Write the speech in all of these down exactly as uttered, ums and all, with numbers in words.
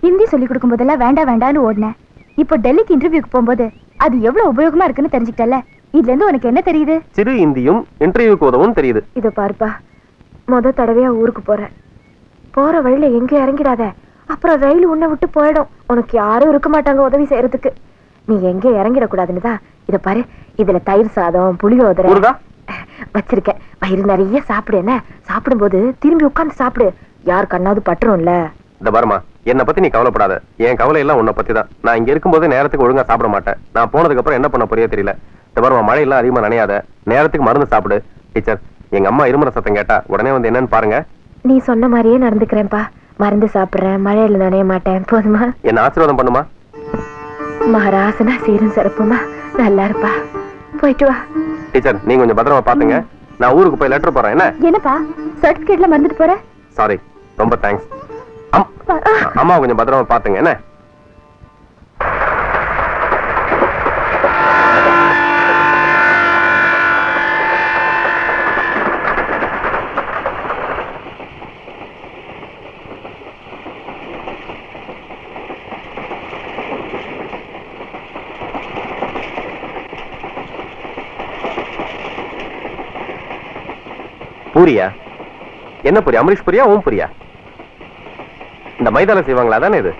ஹிந்தி சொல்லி கொடுக்கும் போதெல்லாம் வேண்டாம் வேண்டாம்னு ஓடினேன். இப்போ டெல்லிக்கு இன்டர்வியூக்கு போகும்போது அது எவ்வளவு உபயோகமா இருக்குன்னு தெரிஞ்சுக்கிட்டல. இதுல இருந்து உனக்கு என்ன தெரியுது? சிறு ஹிந்தியும் இன்டர்வியூக்கு உதவும் தெரியுது. இத பாருப்பா, முத தடவையா ஊருக்கு போறேன். போற வழியில எங்க இறங்கிடாத, அப்புறம் ரயில் உன்னை விட்டு போயிடும். உனக்கு யாரும் இருக்க மாட்டாங்க உதவி செய்யறதுக்கு. நீ எங்க இறங்கிடக்கூடாதுன்னு தான் இத பாரு, இதுல தயிர் சாதம் புளியோதரை வச்சிருக்கேன். வயிறு நிறைய சாப்பிடு. என்ன சாப்பிடும்போது திரும்பி உட்கார்ந்து சாப்பிடு, யார் கண்ணாவது பட்டுரும்ல. இந்த பாருமா, என்னை பத்தி நீ கவலைப்படாத. என் கவலை எல்லாம் உன்னை பத்தி தான். நான் இங்க இருக்கும்போது நேரத்துக்கு ஒழுங்கா சாப்பிட மாட்டேன். நான் போனதுக்கு அப்புறம் என்ன பண்ண போறியோ தெரியல. இந்த பாருமா, மழையெல்லாம் அதிகமா நனையாத, நேரத்துக்கு மருந்து சாப்பிடு. டீச்சர், எங்க அம்மா இருமுறை சத்தம் கேட்டா உடனே வந்து என்னன்னு பாருங்க. நீ சொன்ன மாதிரியே நடந்துக்கிறேன்ப்பா. மருந்து சாப்பிடுறேன், மழையில நனைய மாட்டேன். போதுமா? என்ன ஆசீர்வாதம் பண்ணுமா? மகாராசனா சீரும் சிறப்புமா. நல்லா இருப்பா, போயிட்டு வா. டீச்சர், நீங்க கொஞ்சம் பத்திரமா பாத்துங்க. நான் ஊருக்கு போய் லெட்டர் போறேன். என்ன என்னப்பா சர்டிபிகேட்ல மறந்துட்டு போற? சாரி, ரொம்ப தேங்க்ஸ். அம்மா கொஞ்சம் பத்திரமா பாத்துங்க. என்ன பூரியா? என்ன பூரி? அமரீஷ் பூரியா, ஓம் பூரியா? இந்த மைதால செய்வாங்களா தானே இது?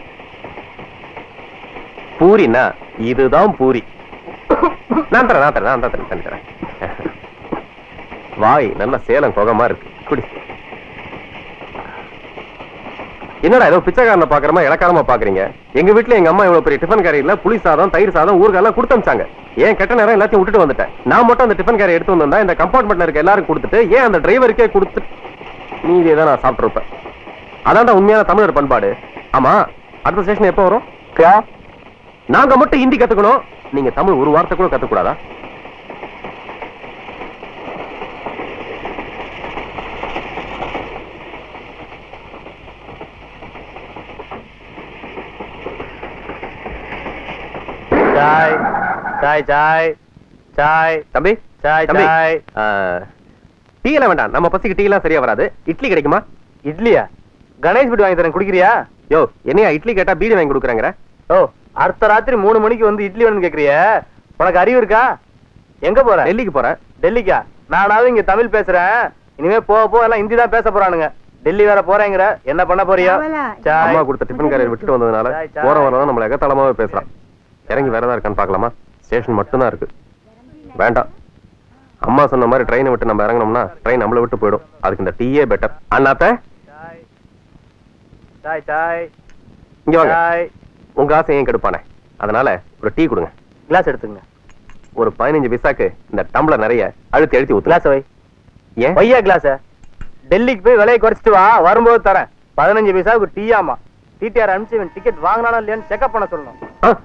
பூரினா இதுதான் பூரி. நான் தரேன் நான் தரேன் நான் தரேன் தண்ணி தரேன். வாய் நல்ல சேலம் கொகமா இருக்கு, குடி. என்னடா ஏதோ பிச்சைக்காரனை பாக்குறமா இலக்காரமா பாக்குறீங்க? எங்க வீட்டுல எங்க அம்மா இவ்வளவு பெரிய டிஃபன் கேரி இல்ல, புளி சாதம் தயிர் சாதம் ஊறுகாய் கொடுத்து அமிச்சாங்க. ஏன் கெட்ட நேரம் எல்லாத்தையும் விட்டுட்டு வந்துட்டேன். நான் மட்டும் அந்த டிஃபன் கேரி எடுத்து வந்தா இந்த கம்பார்ட்மெண்ட்ல இருக்க எல்லாரும் கொடுத்துட்டு ஏன் அந்த டிரைவருக்கே கொடுத்து நீ இதான் நான் சாப்பிட்டு இருப்பேன். அதான் உண்மையான தமிழர் பண்பாடு. ஆமா, அடுத்த ஸ்டேஷன் எப்போ வரும்? நாங்க மட்டும் ஹிந்தி கத்துக்கணும், நீங்க தமிழ் ஒரு வார்த்தை கூட கத்துக்கூடாதா? சாய் சாய் சாய் சாய் தம்பி, சாய் தம்பி. டீ எல்லாம் வேண்டாம், நம்ம பசிக்கு டீ எல்லாம் சரியா வராது. இட்லி கிடைக்குமா? இட்லியா? கணேஷ் பீடி வாங்கி தரேன், குடிக்கிறியா? யோ, என்னையா இட்லி கேட்டா பீடி வாங்கி கொடுக்குறாங்க? ஓ, அடுத்த ராத்திரி மூணு மணிக்கு வந்து இட்லி வேணும்னு கேக்குறிய? உனக்கு அறிவு இருக்கா? எங்க போற? டெல்லிக்கு போறேன். டெல்லிக்கா? நானாவது இங்க தமிழ் பேசுறேன், இனிமே போக போக எல்லாம் ஹிந்தி தான் பேச போறானுங்க. டெல்லி வேற போறேங்கிற, என்ன பண்ண போறியா? அம்மா கொடுத்த டிஃபன் கேரியர் விட்டுட்டு வந்ததுனால போற வரதான் நம்மள எகத்தளமாவே பேசுறான். இறங்கி வேற ஏதாவது இருக்கான்னு பாக்கலாமா? ஸ்டேஷன் மட்டும் தான் இருக்கு. வேண்டாம், அம்மா சொன்ன மாதிரி ட்ரெயினை விட்டு நம்ம இறங்கணும்னா ட்ரெயின் நம்மளை விட்டு போயிடும். அதுக்கு இந்த டீயே பெட்டர். அண்ணாத்த இங்க வாங்க. உங்க ஆசை ஏன் கெடுப்பானே, அதனால ஒரு டீ கொடுங்க. கிளாஸ் எடுத்துங்க. ஒரு பதினஞ்சு பைசாக்கு இந்த டம்ளர் நிறைய அழுத்தி அழுத்தி ஊத்து. கிளாஸ் வை. ஏன் வையா கிளாஸ்? டெல்லிக்கு போய் விலையை குறைச்சிட்டு வா, வரும்போது தரேன். பதினஞ்சு பைசாவுக்கு டீயாமா? டிடிஆர் அனுப்பிச்சு டிக்கெட் வாங்கினாலும் இல்லையான்னு செக்அப் பண்ண சொல்லணும்.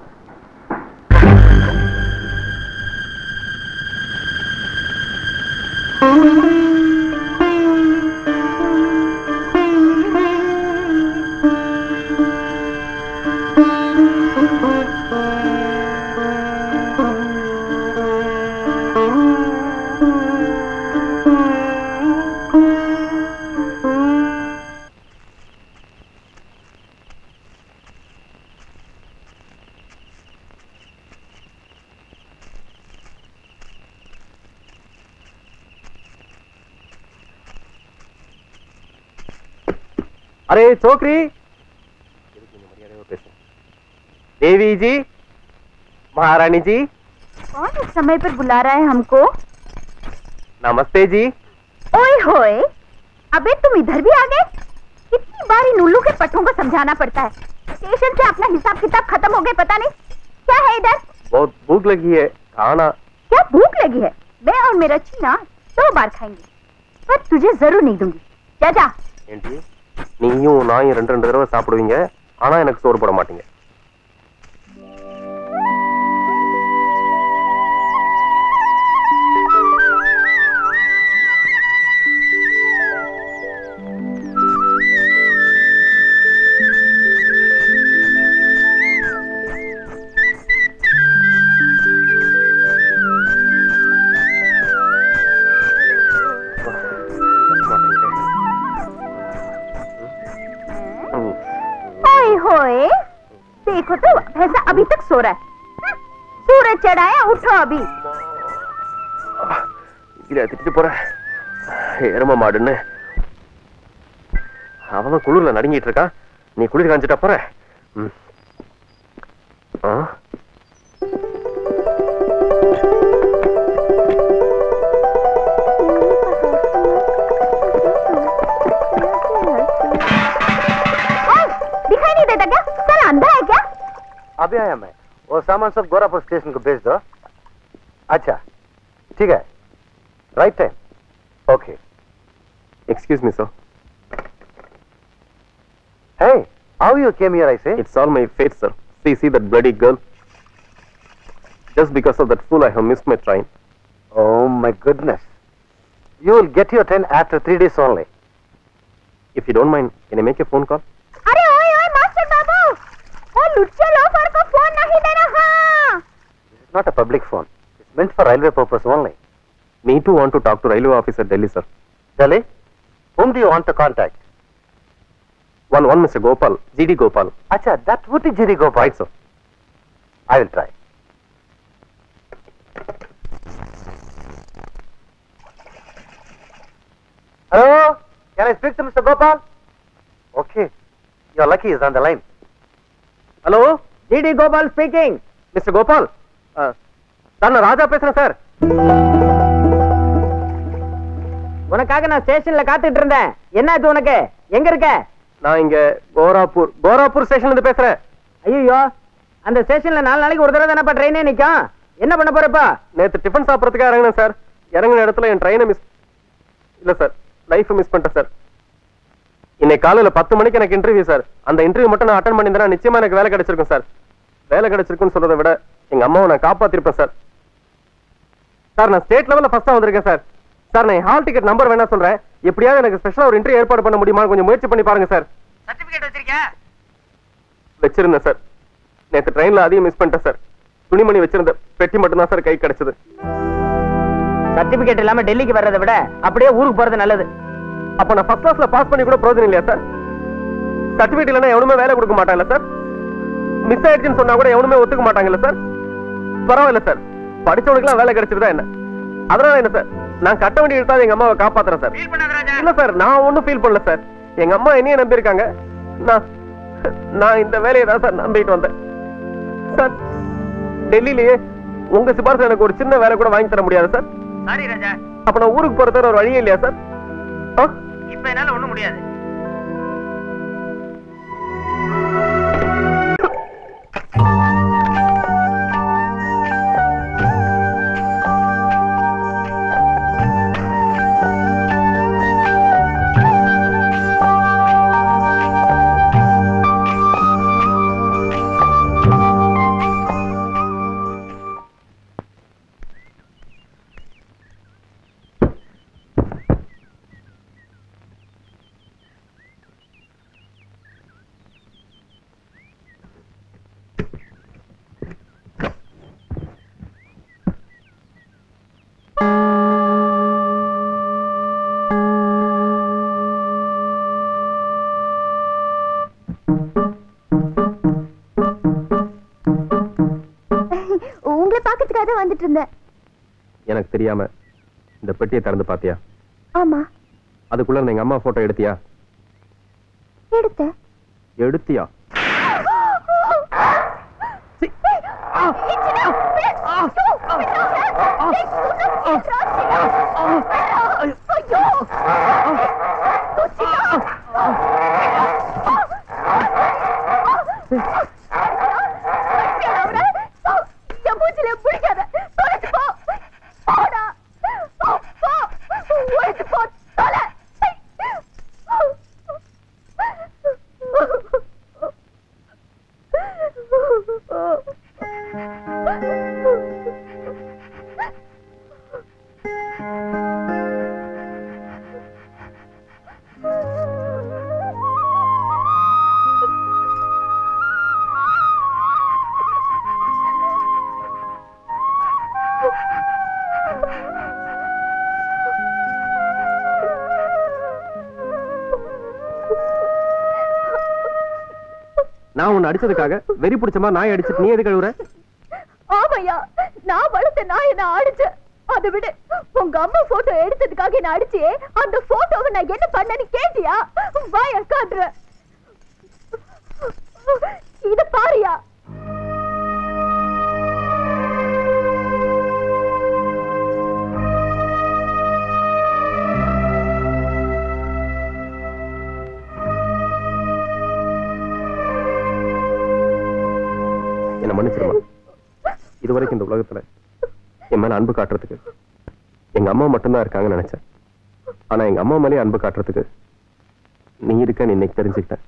अरे छोकरी, देवी जी, महारानी जी। कौन इस समय पर बुला रहा है हमको? नमस्ते जी। ओए होए, अबे तुम इधर भी आ गए? कितनी बार इन उल्लू के पट्टों को समझाना पड़ता है। स्टेशन से अपना हिसाब किताब खत्म हो गए, पता नहीं क्या है इधर। बहुत भूख लगी है, खाना। क्या भूख लगी है? मैं और मेरा चीना दो बार खाएंगे, पर तुझे जरूर नहीं दूंगी। जा जा। நீயும் நாயும் ரெண்டு ரெண்டு தடவை சாப்பிடுவீங்க, ஆனா எனக்கு சோறு போட மாட்டீங்க. होए देखो तो भैंसा अभी तक सो रहा है। सूरज चढ़ाया, उठो अभी। திட்டு போற எரும மாடுன்னு அவன் குளிர்ல நடுங்கிட்டு இருக்கான். நீ குளிர் காஞ்சிட்டா போற. दिखाई नहीं देता क्या? साला अंधा है क्या? अभी आया मैं। वो सामान सब गोरापुर स्टेशन को भेज दो। अच्छा ठीक है, right time. Okay. Excuse me sir. Hey, how you came here, I say? It's all my fate, sir. See, see that bloody girl. Just because of that fool, I have missed my train. Oh my goodness. You will get your train after three days only. If you don't mind, can I make a phone call? अरे ओए ओए master बाबू, वो लुच्चे loafer को phone नहीं देना। हाँ। This is not a public phone. It's meant for railway purpose only. Me too want to talk to railway officer Delhi, sir. Delhi? Whom do you want to contact? One, one, Mister Gopal, G D Gopal. Acha, that would be G D Gopal. Right, sir. I will try. Hello? Can I speak to Mister Gopal? Okay. You're lucky he's on the line. Hello? G D Gopal speaking. Mister Gopal? Uh, sir, நான் ராஜா பேசுறேன் sir. உனக்காக நான் ஸ்டேஷன்ல காத்துட்டு இருந்தேன். என்ன இது உனக்கு? எங்க இருக்க? நான் இங்க கோராப்பூர் கோராப்பூர் ஸ்டேஷன்ல இருந்து பேசுறேன். ஐயோ, அந்த ஸ்டேஷன்ல நாலு நாளைக்கு ஒரு தடவை தானப்பா ட்ரெயினே நிக்கும். என்ன பண்ண போறப்பா? நேத்து டிஃபன் சாப்பிடறதுக்காக இறங்கினேன் சார். இறங்கின இடத்துல என் ட்ரெயினை மிஸ் இல்ல சார், லைஃப் மிஸ் பண்ணிட்டேன் சார். இன்னைக்கு காலையில பத்து மணிக்கு எனக்கு இன்டர்வியூ சார். அந்த இன்டர்வியூ மட்டும் நான் அட்டன் பண்ணியிருந்தேன், நிச்சயமா எனக்கு வேலை கிடைச்சிருக்கும் சார். வேலை கிடைச்சிருக்குன்னு சொல்றதை விட எங்க அம்மாவை நான் காப்பாத்திருப்பேன் சார். சார் நான் ஸ்டேட் லெவல்ல ஃபர்ஸ்டா வந்திருக்கேன் சார். சார் நான் ஹால் டிக்கெட் நம்பர் வேணா சொல்றேன். எப்படியாவது எனக்கு ஸ்பெஷலா ஒரு இன்டர்வியூ ஏற்பாடு பண்ண முடியுமா? கொஞ்சம் முயற்சி பண்ணி பாருங்க சார். சர்டிபிகேட் வச்சிருக்கியா? வச்சிருந்தேன் சார். நேத்து ட்ரெயின்ல அதையும் மிஸ் பண்ணிட்டேன் சார். துணிமணி வச்சிருந்த பெட்டி மட்டும் தான் சார் கை கிடைச்சது. சர்டிபிகேட் இல்லாம டெல்லிக்கு வர்றதை விட அப்படியே ஊருக்கு போறது நல்லது. அப்ப நான் ஃபர்ஸ்ட் கிளாஸ்ல பாஸ் பண்ணி கூட பிரயோஜனம் இல்லையா சார்? சர்டிபிகேட் இல்லைன்னா எவனுமே வேலை கொடுக்க மாட்டாங்கல்ல சார்? மிஸ் ஆயிடுச்சுன்னு சொன்னா கூட எவனுமே ஒத்துக்க மாட்டாங்கல்ல சார்? பரவாயில்ல சார், படிச்சவனுக்குலாம் வேலை கிடைச்சிருந்தா என்ன? அதனால என்ன சார், நான் கட்ட வேண்டிய எடுத்தா எங்க அம்மாவை காப்பாத்துறேன் சார். இல்ல சார், நான் ஒன்னும் ஃபீல் பண்ணல சார். எங்க அம்மா என்னைய நம்பி இருக்காங்க. நான் நான் இந்த வேலையை தான் சார் நம்பிட்டு வந்தேன் சார். டெல்லியிலேயே உங்க சிபாரிசு எனக்கு ஒரு சின்ன வேலை கூட வாங்கி தர முடியாது சார். சாரி ராஜா. அப்ப நான் ஊருக்கு போறது ஒரு வழியே இல்லையா சார்? இப்ப என்னால ஒண்ணும் முடியாது. வந்துட்டு இருந்தேன். எனக்கு தெரியாம இந்த பெட்டியை திறந்து பாத்தியா? ஆமா. அதுக்குள்ள எங்க அம்மா போட்டோ எடுத்தியா? எடுத்தேன். எடுத்தியா? நான் உன்னை அடிச்சதுக்காக வெறி பிடிச்சமா நாய் அடிச்சிட்டு நீ எது கழுவுற? ஆமையா, நான் வளர்த்த நாயை நான் அடிச்சேன். அதை விட உங்க அம்மா போட்டோ எடுத்ததுக்காக என்ன அடிச்சியே, அந்த போட்டோவை நான் என்ன பண்ணேன்னு கேட்டியா? வாய காட்டுற, இத பாரியா. என்ன மன்னிச்சிருமா. இதுவரைக்கும் இந்த உலகத்துல என் மேல அன்பு காட்டுறதுக்கு எங்க அம்மா மட்டும்தான் இருக்காங்கன்னு நினைச்சேன். ஆனா எங்க அம்மா மேலே அன்பு காட்டுறதுக்கு நீ இருக்கன்னு இன்னைக்கு தெரிஞ்சுக்கிட்டேன்.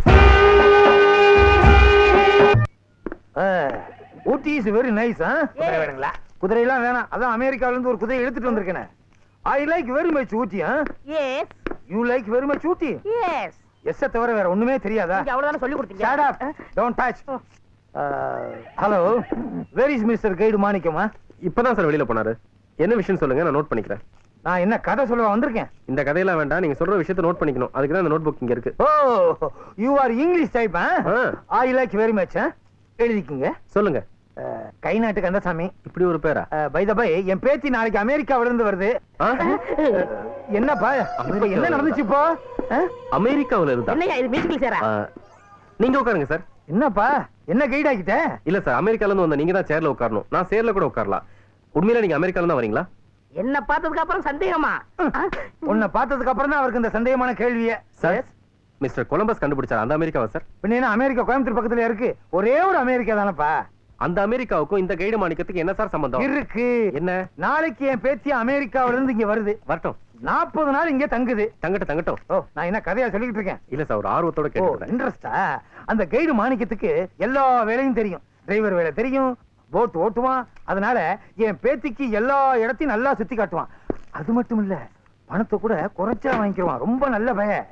Ooty is very nice. குதிரை வேணுங்களா? குதிரையெல்லாம் வேணாம், அதான் அமெரிக்கால இருந்து ஒரு குதிரை எடுத்துட்டு வந்திருக்கேன். I like very much Ooty. Yes you like very much Ooty? Yes. Yes தவிர வேற ஒண்ணுமே தெரியாதா? அவ்வளவுதான சொல்லி கொடுத்தீங்க. Shut up. Don't touch. Hello, where is mister guide மாணிக்கமா? இப்பதான் சார் வெளியில போனாரு. என்ன விஷயம் சொல்லுங்க, நான் நோட் பண்ணிக்கிறேன். நான் என்ன கதை சொல்ல வந்திருக்கேன்? இந்த கதையெல்லாம் வேண்டாம், நீங்க சொல்ற விஷயத்தை நோட் பண்ணிக்கணும். அதுக்கு தான் இந்த நோட் புக் இங்க இருக்கு. Oh, you are English type. I like very much. எழுதிக்குங்க. சொல்லுங்க. கை நாட்டு கந்தசாமி. இப்படி ஒரு பேரா? பை த பை, என் பேத்தி நாளைக்கு அமெரிக்காவில இருந்து வருது. என்னப்பா என்ன நடந்துச்சு இப்போ? அமெரிக்காவில இருந்தா? என்னையா இது மியூசிக்கல் சேரா? நீங்க உட்காருங்க சார். என்னப்பா என்ன கைட் ஆகிட்ட? இல்ல சார், அமெரிக்கால இருந்து வந்த நீங்க தான் சேர்ல உட்காரணும். நான் சேர்ல கூட உட்காரலாம். உண்மையில நீங்க அமெரிக்கால இருந்து வரீங்களா? என்ன பார்த்ததுக்கு அப்புறம் சந்தேகமா? உன்னை பார்த்ததுக்கு அப்புறம் தான் அவருக்கு இந்த சந்தேகமான கேள்வியே. சார், மிஸ்டர் கொலம்பஸ் கண்டுபிடிச்சார் அந்த அமெரிக்காவா சார்? பின்ன என்ன, அமெரிக்கா கோயம்புத்தூர் பக்கத்துல இருக்கு. ஒரே ஒரு அமெரிக்கா தானப்பா. அந்த அமெரிக்காவுக்கும் இந்த கைடு மாணிக்கத்துக்கு என்ன சார் சம்பந்தம் இருக்கு? என்ன? நாளைக்கு என் பேத்தி அமெரிக்காவில இருந்து இங்க வருது. வரட்டும். நாற்பது நாள் இங்க தங்குது. தங்கட்டும் தங்கட்டும். ஓ, நான் என்ன கதையா சொல்லிட்டு இருக்கேன்? இல்ல சார், ஒரு ஆர்வத்தோட கேட்டேன். இன்ட்ரெஸ்டா? அந்த கைடு மாணிக்கத்துக்கு எல்லா வேலையும் தெரியும். டிரைவர் வேலை தெரியும், போட் ஓட்டுவான். அதனால என் பேத்திக்கு எல்லா இடத்தையும் நல்லா சுத்தி காட்டுவான். அது மட்டும் இல்ல, பணத்தை கூட குறைச்சா வாங்கிக்குவான். ரொம்ப நல்ல பையன்.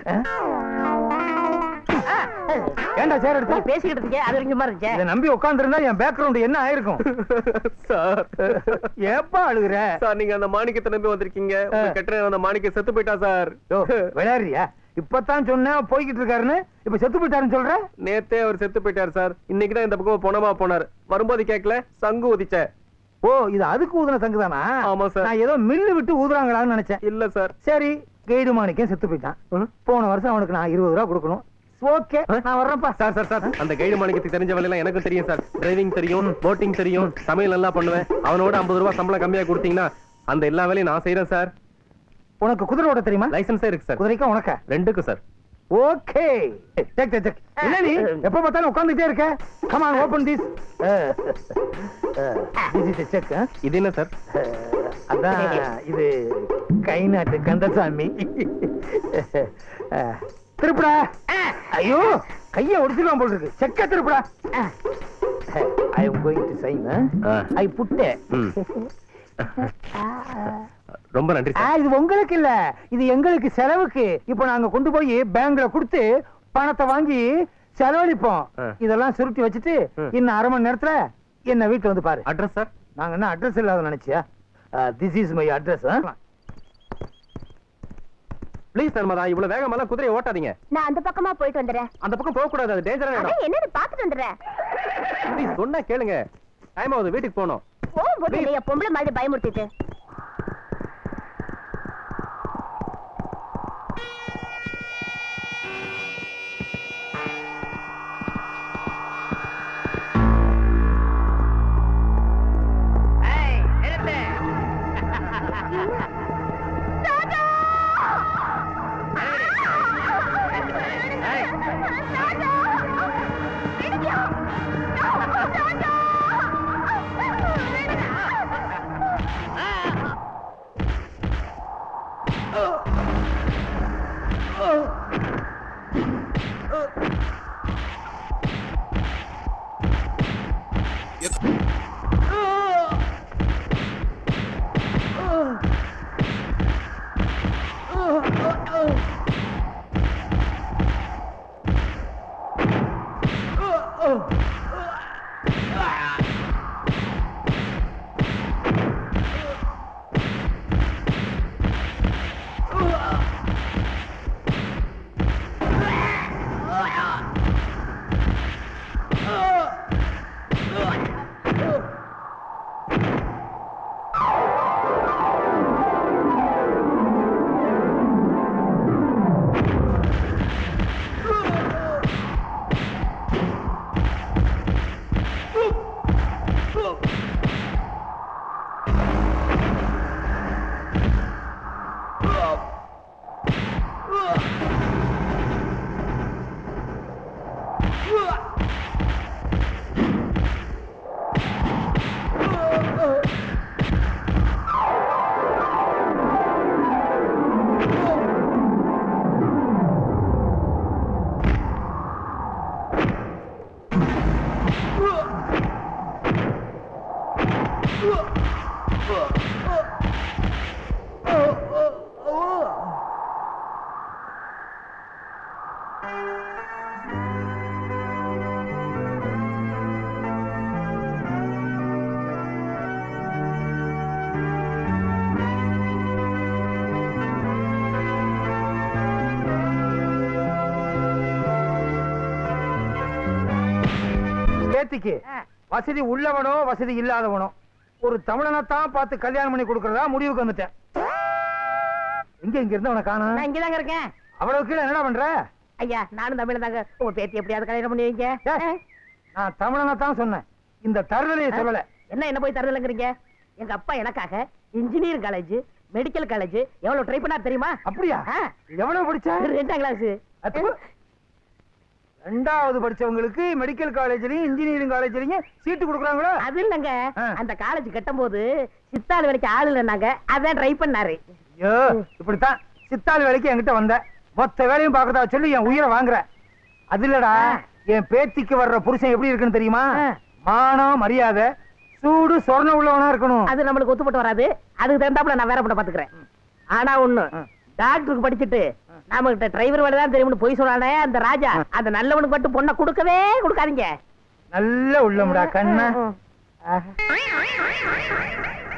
ஏண்டா சேர் எடுத்து பேசிக்கிட்டு இருக்கே, அது வரைக்கும் மாதிரி இருந்துச்சு. இதை நம்பி உட்கார்ந்து இருந்தா என் பேக்ரவுண்ட் என்ன ஆயிருக்கும்? சார், ஏப்பா அழுகுற? சார், நீங்க அந்த மாணிக்கத்தை நம்பி வந்திருக்கீங்க. கெட்ட அந்த மாணிக்க செத்து போயிட்டா சார். விளையாடுறியா? இப்பதான் சொன்னேன் போய்கிட்டு இருக்காருன்னு, இப்ப செத்து போயிட்டாருன்னு சொல்ற? நேத்தே அவர் செத்து போயிட்டாரு சார். இன்னைக்குதான் இந்த பக்கம் போனமா போனார். வரும்போது கேட்கல, சங்கு ஊதிச்ச. ஓ, இது அதுக்கு ஊதுன சங்கு தானா? ஆமா சார். நான் ஏதோ மில்லு விட்டு ஊதுறாங்களான்னு நினைச்சேன். இல்ல சார். சரி, கைடு மாணிக்கம் செத்து போயிட்டான். போன வருஷம் அவனுக்கு நான் இருபது ரூபா கொடுக்கணும். ஓகே, நான் வர்றேன்ப்பா. சார் சார் சார், அந்த கைடு மாணிக்கத்துக்கு தெரிஞ்ச வேலையெல்லாம் எனக்கு தெரியும் சார். டிரைவிங் தெரியும், போட்டிங் தெரியும், சமையல் நல்லா பண்ணுவேன். அவனோட ஐம்பது ரூபாய் சம்பளம் கம்மியா கொடுத்தீங்கன்னா அந்த எல்லா வேலையும் நான் செய்யறேன் சார். உனக்கு குதிரை ஓட்ட தெரியுமா? லைசன்ஸே இருக்கு சார். குதிரைக்கா உனக்கா? ரெண்டுக்கும் sir. Okay, check check check. என்ன நீ எப்ப பார்த்தாலும் உட்கார்ந்துட்டே இருக்க? Come on, open this. This is check. இது என்ன சார்? அதான் இது கை நாட்டு கந்தசாமி. திருப்புடா. ஐயோ, கைய ஒடிச்சிருவான் போல இருக்கு. செக்க திருப்புடா. I am going to sign. I put. ரொம்ப நன்றி சார். இது உங்களுக்கு இல்ல, இது எங்களுக்கு செலவுக்கு. இப்போ நாங்க கொண்டு போய் பேங்க்ல கொடுத்து பணத்தை வாங்கி செலவழிப்போம். இதெல்லாம் சுருட்டி வச்சுட்டு இன்னும் அரை மணி நேரத்துல என்ன வீட்டுல வந்து பாரு. Address sir? நாங்க என்ன அட்ரஸ் இல்லாத நினைச்சியா? This is my address. Please Narmada, இவ்வளவு வேகமெல்லாம் குதிரையை ஓட்டாதீங்க. நான் அந்த பக்கமா போயிட்டு வந்துடுறேன். அந்த பக்கம் போக கூடாது, அது டேஞ்சரான இடம். என்னன்னு பாத்துட்டு வந்துடுறேன். ப்ளீஸ் சொன்னா கேளுங்க. டைம் ஆகுது, வீட்டுக்கு போகணும். போகும்போது இல்லையா பொம்பளை மாதிரி பயமுறுத்திட்டு? பேத்திக்கு வசதி உள்ளவனோ வசதி இல்லாதவனோ ஒரு தமிழனைத்தான் பார்த்து கல்யாணம் பண்ணி கொடுக்கறதா முடிவுக்கு வந்துட்டேன். எங்க இங்க இருந்து அவனை காணோம். நான் இங்கதாங்க இருக்கேன். அவ்வளவு கீழே என்னடா பண்ற? ஐயா நானும் தமிழ் தாங்க. உங்க பேத்தி எப்படியாவது கல்யாணம் பண்ணி வைங்க. நான் தமிழனைத்தான் சொன்னேன், இந்த தருதலையை சொல்லல. என்ன என்ன போய் தருதலைங்கிறீங்க? எங்க அப்பா எனக்காக இன்ஜினியரிங் காலேஜ், மெடிக்கல் காலேஜ் எவ்வளவு ட்ரை பண்ணா தெரியுமா? அப்படியா? எவ்வளவு படிச்ச? ரெண்டாம் கிளாஸ். ரெண்டாவது படிச்சவங்களுக்கு மெடிக்கல் காலேஜ்லயும் இன்ஜினியரிங் காலேஜ்லயும் சீட்டு கொடுக்குறாங்களா? அது இல்லங்க, அந்த காலேஜ் கட்டும் போது சித்தாள் வேலைக்கு ஆள் இல்லைன்னாங்க, அதான் ட்ரை பண்ணாரு. ஐயோ, இப்படித்தான் சித்தாள் வேலைக்கு என்கிட்ட வந்த மொத்த வேலையும் பாக்கதா சொல்லி என் உயிரை வாங்குற. அது இல்லடா, என் பேத்திக்கு வர்ற புருஷன் எப்படி இருக்குன்னு தெரியுமா? மானம் மரியாதை சூடு சொர்ண உள்ளவனா இருக்கணும். அது நம்மளுக்கு ஒத்துப்பட்டு வராது. அதுக்கு தகுந்தாப்புல நான் வேற பண்ண பாத்துக்கிறேன். ஆனா ஒண்ணு, டாக்டருக்கு படிச்சுட்டு நாம கிட்ட டிரைவர் வேலை தான் தெரியும்னு போய் சொன்னானே அந்த ராஜா, அந்த நல்லவனுக்கு மட்டும் பொண்ணை கொடுக்கவே கொடுக்காதீங்க. நல்ல உள்ளமுடா கண்ணா.